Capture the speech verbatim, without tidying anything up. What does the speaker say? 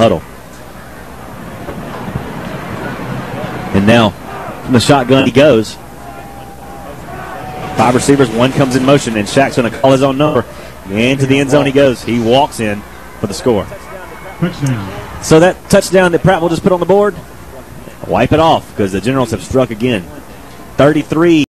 huddle. And now from the shotgun he goes. Five receivers, one comes in motion, and Shaq's going to call his own number. Into the end zone he goes. He walks in for the score. Touchdown. So that touchdown that Pratt will just put on the board, wipe it off because the Generals have struck again. thirty-three